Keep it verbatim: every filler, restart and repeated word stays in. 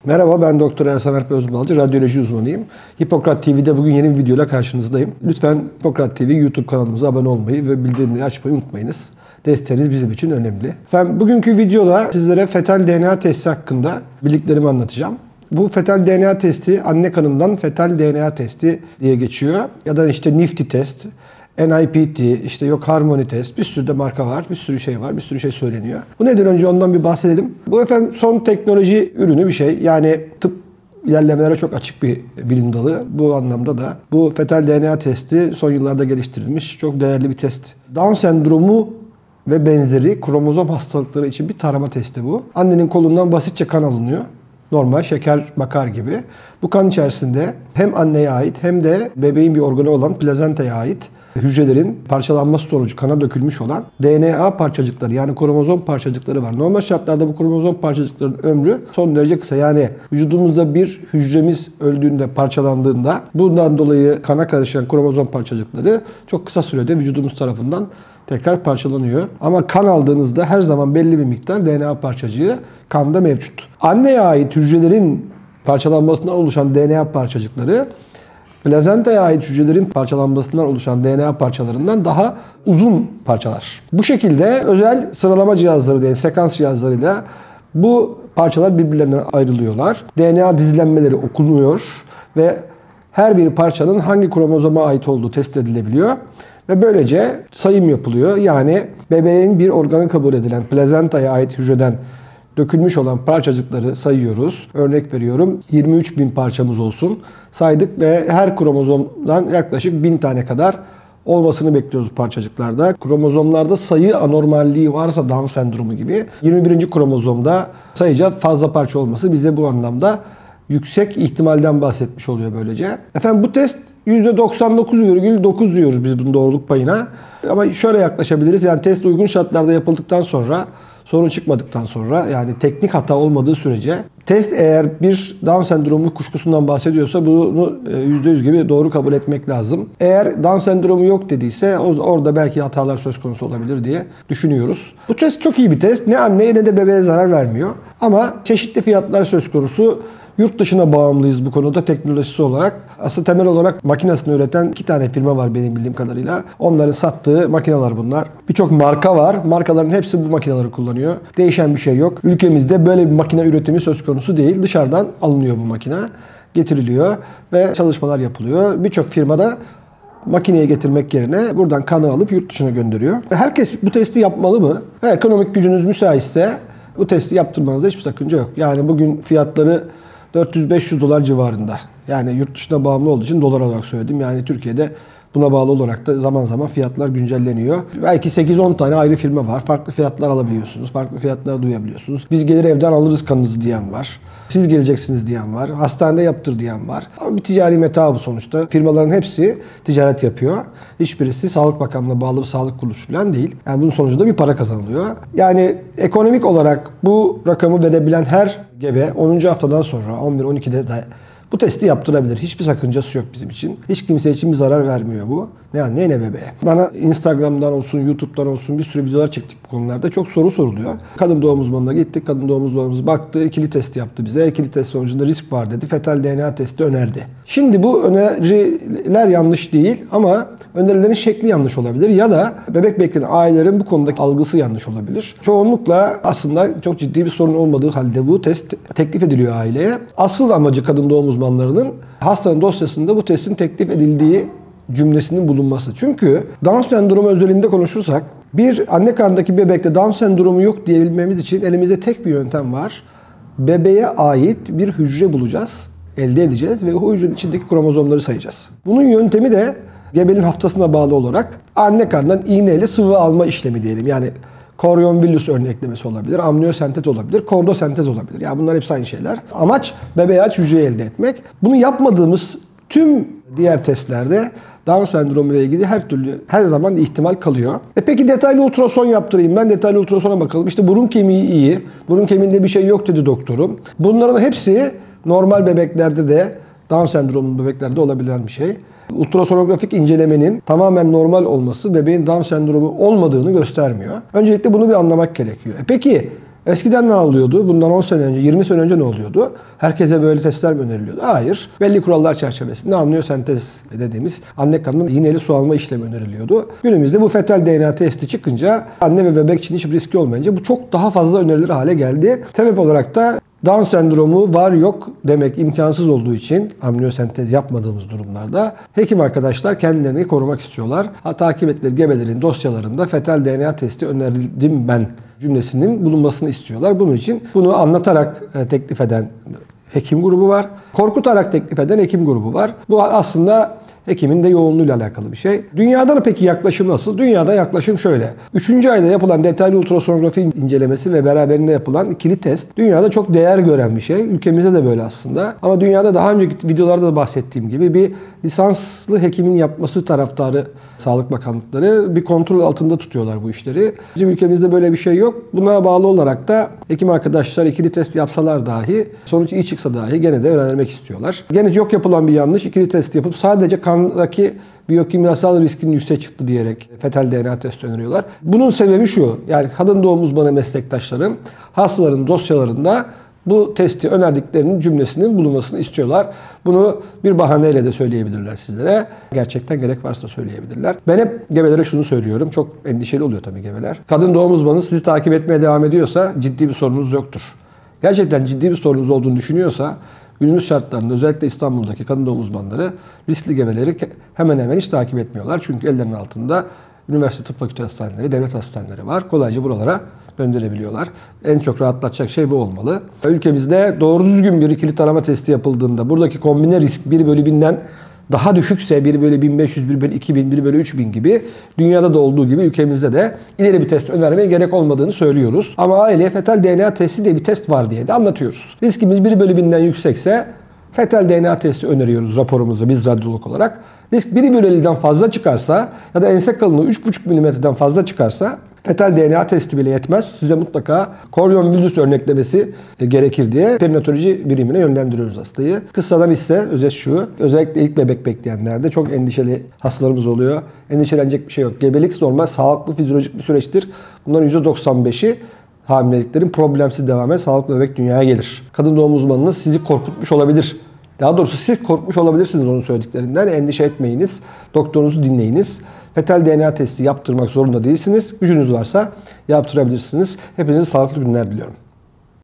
Merhaba, ben Doktor Ersan Alp Özbalcı, radyoloji uzmanıyım. Hipokrat T V'de bugün yeni bir videoyla karşınızdayım. Lütfen Hipokrat T V YouTube kanalımıza abone olmayı ve bildirimleri açmayı unutmayınız. Desteğiniz bizim için önemli. Efendim, bugünkü videoda sizlere fetal D N A testi hakkında bildiklerimi anlatacağım. Bu fetal D N A testi anne kanından fetal D N A testi diye geçiyor. Ya da işte Nifty test, N I P T, işte yok Harmony test, bir sürü de marka var, bir sürü şey var, bir sürü şey söyleniyor. Bu nedir, önce ondan bir bahsedelim. Bu efendim son teknoloji ürünü bir şey. Yani tıp ilerlemelere çok açık bir bilim dalı. Bu anlamda da bu fetal D N A testi son yıllarda geliştirilmiş çok değerli bir test. Down sendromu ve benzeri kromozom hastalıkları için bir tarama testi bu. Annenin kolundan basitçe kan alınıyor. Normal şeker bakar gibi. Bu kan içerisinde hem anneye ait hem de bebeğin bir organı olan plazentaya ait hücrelerin parçalanması sonucu kana dökülmüş olan D N A parçacıkları, yani kromozom parçacıkları var. Normal şartlarda bu kromozom parçacıklarının ömrü son derece kısa. Yani vücudumuzda bir hücremiz öldüğünde, parçalandığında bundan dolayı kana karışan kromozom parçacıkları çok kısa sürede vücudumuz tarafından tekrar parçalanıyor. Ama kan aldığınızda her zaman belli bir miktar D N A parçacığı kanda mevcut. Anneye ait hücrelerin parçalanmasından oluşan D N A parçacıkları plazentaya ait hücrelerin parçalanmasından oluşan D N A parçalarından daha uzun parçalar. Bu şekilde özel sıralama cihazları diyelim, sekans cihazlarıyla bu parçalar birbirlerinden ayrılıyorlar. D N A dizilenmeleri okunuyor ve her bir parçanın hangi kromozoma ait olduğu tespit edilebiliyor. Ve böylece sayım yapılıyor. Yani bebeğin bir organı kabul edilen plazentaya ait hücreden dökülmüş olan parçacıkları sayıyoruz. Örnek veriyorum, yirmi üç bin parçamız olsun. Saydık ve her kromozomdan yaklaşık bin tane kadar olmasını bekliyoruz parçacıklarda. Kromozomlarda sayı anormalliği varsa Down sendromu gibi yirmi birinci kromozomda sayıca fazla parça olması bize bu anlamda yüksek ihtimalden bahsetmiş oluyor böylece. Efendim, bu test yüzde doksan dokuz virgül dokuz diyoruz biz bunun doğruluk payına. Ama şöyle yaklaşabiliriz. Yani test uygun şartlarda yapıldıktan sonra, sorun çıkmadıktan sonra, yani teknik hata olmadığı sürece, test eğer bir Down sendromu kuşkusundan bahsediyorsa bunu yüzde yüz gibi doğru kabul etmek lazım. Eğer Down sendromu yok dediyse orada belki hatalar söz konusu olabilir diye düşünüyoruz. Bu test çok iyi bir test. Ne anneye ne de bebeğe zarar vermiyor. Ama çeşitli fiyatlar söz konusu. Yurt dışına bağımlıyız bu konuda teknolojisi olarak. Aslında temel olarak makinesini üreten iki tane firma var benim bildiğim kadarıyla. Onların sattığı makineler bunlar. Birçok marka var. Markaların hepsi bu makineleri kullanıyor. Değişen bir şey yok. Ülkemizde böyle bir makine üretimi söz konusu değil. Dışarıdan alınıyor bu makine. Getiriliyor ve çalışmalar yapılıyor. Birçok firmada makineye getirmek yerine buradan kanı alıp yurt dışına gönderiyor. Herkes bu testi yapmalı mı? Ekonomik gücünüz müsaitse bu testi yaptırmanızda hiçbir sakınca yok. Yani bugün fiyatları dört yüz beş yüz dolar civarında. Yani yurt dışına bağımlı olduğu için dolar olarak söyledim. Yani Türkiye'de buna bağlı olarak da zaman zaman fiyatlar güncelleniyor. Belki sekiz on tane ayrı firma var. Farklı fiyatlar alabiliyorsunuz. Farklı fiyatlar duyabiliyorsunuz. Biz gelir evden alırız kanınızı diyen var. Siz geleceksiniz diyen var. Hastanede yaptır diyen var. Ama bir ticari meta bu sonuçta. Firmaların hepsi ticaret yapıyor. Hiçbirisi Sağlık Bakanlığı'na bağlı bir sağlık kuruluşu falan değil. Yani bunun sonucunda bir para kazanılıyor. Yani ekonomik olarak bu rakamı verebilen her gebe onuncu haftadan sonra on bir on ikide de bu testi yaptırabilir. Hiçbir sakıncası yok bizim için. Hiç kimse için bir zarar vermiyor bu. Ne anne ne bebeğe. Bana Instagram'dan olsun, YouTube'dan olsun bir sürü videolar çektik bu konularda. Çok soru soruluyor. Kadın doğum uzmanına gittik. Kadın doğum uzmanımız baktı. İkili test yaptı bize. İkili test sonucunda risk var dedi. Fetal D N A testi önerdi. Şimdi bu öneriler yanlış değil ama önerilerin şekli yanlış olabilir. Ya da bebek bekleyen ailelerin bu konudaki algısı yanlış olabilir. Çoğunlukla aslında çok ciddi bir sorun olmadığı halde bu test teklif ediliyor aileye. Asıl amacı kadın doğum uzmanlarının hastanın dosyasında bu testin teklif edildiği cümlesinin bulunması. Çünkü Down sendromu özelinde konuşursak, bir anne karnındaki bebekte Down sendromu yok diyebilmemiz için elimizde tek bir yöntem var. Bebeğe ait bir hücre bulacağız, elde edeceğiz ve o hücrenin içindeki kromozomları sayacağız. Bunun yöntemi de gebenin haftasına bağlı olarak anne karnından iğneyle sıvı alma işlemi diyelim. Yani koryon villus örneklemesi olabilir, amniyosentez olabilir, kordosentez olabilir. Yani bunlar hepsi aynı şeyler. Amaç bebeğe ait hücreyi elde etmek. Bunu yapmadığımız tüm diğer testlerde Down sendromu ile ilgili her türlü her zaman ihtimal kalıyor. E peki detaylı ultrason yaptırayım. Ben detaylı ultrasona bakalım. İşte burun kemiği iyi. Burun kemiğinde bir şey yok dedi doktorum. Bunların hepsi normal bebeklerde de Down sendromu bebeklerde olabilen bir şey. Ultrasonografik incelemenin tamamen normal olması bebeğin Down sendromu olmadığını göstermiyor. Öncelikle bunu bir anlamak gerekiyor. E peki Eskiden ne oluyordu? Bundan on sene önce, yirmi sene önce ne oluyordu? Herkese böyle testler mi öneriliyordu? Hayır. Belli kurallar çerçevesinde amniyosentez dediğimiz anne karnının iğneli su alma işlemi öneriliyordu. Günümüzde bu fetal D N A testi çıkınca anne ve bebek için hiçbir riski olmayınca bu çok daha fazla önerilir hale geldi. Sebep olarak da Down sendromu var yok demek imkansız olduğu için amniyosentez yapmadığımız durumlarda hekim arkadaşlar kendilerini korumak istiyorlar. Ha, takip ettikleri gebelerin dosyalarında fetal D N A testi önerdim ben cümlesinin bulunmasını istiyorlar. Bunun için bunu anlatarak teklif eden hekim grubu var. Korkutarak teklif eden hekim grubu var. Bu aslında hekimin de yoğunluğuyla alakalı bir şey. Dünyada da peki yaklaşım nasıl? Dünyada yaklaşım şöyle. Üçüncü ayda yapılan detaylı ultrasonografi incelemesi ve beraberinde yapılan ikili test dünyada çok değer gören bir şey. Ülkemizde de böyle aslında. Ama dünyada daha önceki videolarda da bahsettiğim gibi bir lisanslı hekimin yapması taraftarı Sağlık Bakanlıkları bir kontrol altında tutuyorlar bu işleri. Bizim ülkemizde böyle bir şey yok. Buna bağlı olarak da hekim arkadaşlar ikili test yapsalar dahi sonuç iyi çıksa dahi gene de öğrenmek istiyorlar. Gene yok yapılan bir yanlış ikili test yapıp sadece kandaki biyokimyasal riskin yüksek çıktı diyerek fetal D N A testi öneriyorlar. Bunun sebebi şu. Yani kadın doğum uzmanı meslektaşlarım hastaların dosyalarında bu testi önerdiklerinin cümlesinin bulunmasını istiyorlar. Bunu bir bahaneyle de söyleyebilirler sizlere. Gerçekten gerek varsa söyleyebilirler. Ben hep gebelere şunu söylüyorum. Çok endişeli oluyor tabii gebeler. Kadın doğum uzmanı sizi takip etmeye devam ediyorsa ciddi bir sorunuz yoktur. Gerçekten ciddi bir sorunuz olduğunu düşünüyorsa günümüz şartlarında özellikle İstanbul'daki kadın doğum uzmanları riskli gebeleri hemen hemen hiç takip etmiyorlar. Çünkü ellerinin altında üniversite tıp fakültesi hastaneleri, devlet hastaneleri var. Kolayca buralara gönderebiliyorlar. En çok rahatlatacak şey bu olmalı. Ülkemizde doğru düzgün bir ikili tarama testi yapıldığında buradaki kombine risk bir bölü binden daha düşükse bir bölü bin beş yüz, bir bölü iki bin, bir bölü üç bin gibi dünyada da olduğu gibi ülkemizde de ileri bir test önermeye gerek olmadığını söylüyoruz. Ama aileye fetal D N A testi diye bir test var diye de anlatıyoruz. Riskimiz bir bölü binden yüksekse fetal D N A testi öneriyoruz raporumuzda biz radyolog olarak. Risk bir bölü elliden fazla çıkarsa ya da ense kalınlığı üç buçuk milimetreden fazla çıkarsa fetal D N A testi bile yetmez. Size mutlaka koryon villus örneklemesi gerekir diye perinatoloji birimine yönlendiriyoruz hastayı. Kısadan ise özet şu. Özellikle ilk bebek bekleyenlerde çok endişeli hastalarımız oluyor. Endişelenecek bir şey yok. Gebelik normal, sağlıklı, fizyolojik bir süreçtir. Bunların yüzde doksan beşi hamileliklerin problemsiz devam eden sağlıklı bebek dünyaya gelir. Kadın doğum uzmanınız sizi korkutmuş olabilir. Daha doğrusu siz korkmuş olabilirsiniz onun söylediklerinden. Endişe etmeyiniz. Doktorunuzu dinleyiniz. Fetal D N A testi yaptırmak zorunda değilsiniz. Gücünüz varsa yaptırabilirsiniz. Hepinize sağlıklı günler diliyorum.